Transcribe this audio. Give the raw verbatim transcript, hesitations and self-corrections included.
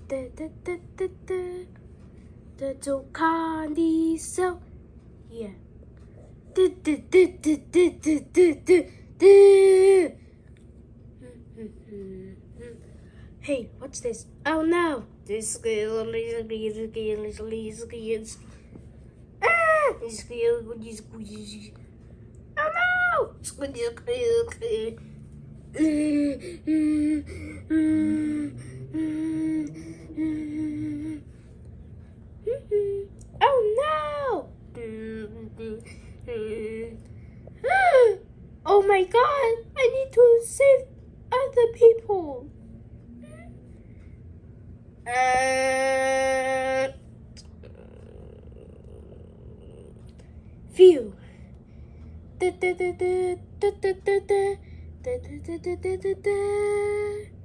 the the the the the the Giocanni so yeah. The the the the the the the the. Hey, what's this? Oh no! This girl is girl is is ah! This girl is oh no! Oh no! Oh my god! I need to save other people. Uh, Phew. Da, da, da, da, da, da, da, da, da, da, da, da, da.